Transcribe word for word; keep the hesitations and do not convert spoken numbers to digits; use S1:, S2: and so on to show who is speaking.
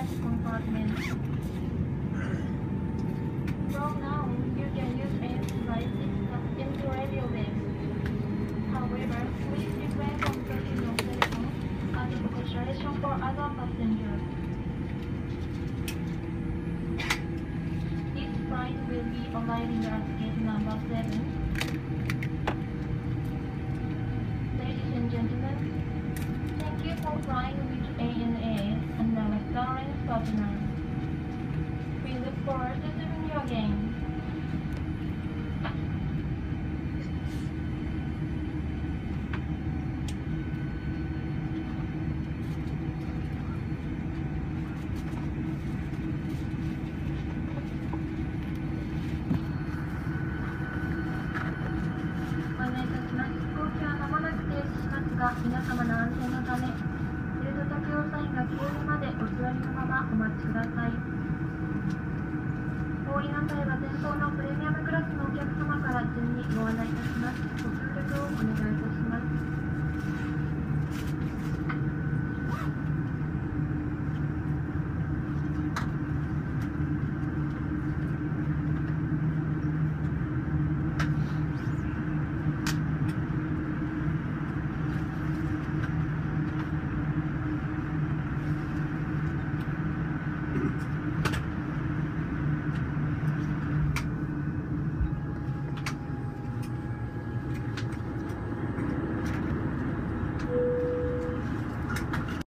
S1: luggage compartment. From now, you can use any devices plugged into radio waves. However, please refrain from touching your cell phone as a precaution for other passengers. This flight will be arriving at gate number seven. Ladies and gentlemen, thank you for flying with A N A and our Starlink partner. We look forward to seeing you again. が皆様の安全のため、シート着用サインが消えるまでお座りのままお待ちください。お降りの際は前方のプレミアムクラスのお客様から順にご案内いたします。ご協力をお願いいたします。
S2: うん